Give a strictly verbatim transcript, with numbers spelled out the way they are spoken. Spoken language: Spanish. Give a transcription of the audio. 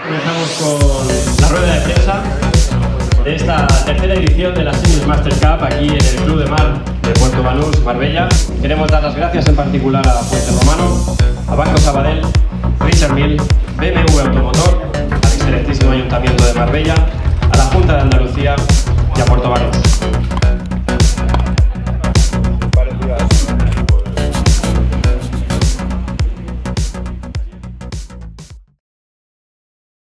Comenzamos con la rueda de prensa de esta tercera edición de la Seniors Master Cup aquí en el Club de Mar de Puerto Banús, Marbella. Queremos dar las gracias en particular a Puente Romano, a Banco Sabadell, Richard Mille, B M W Automotor, al excelentísimo Ayuntamiento de Marbella, a la Junta de Andalucía y a Puerto Banús.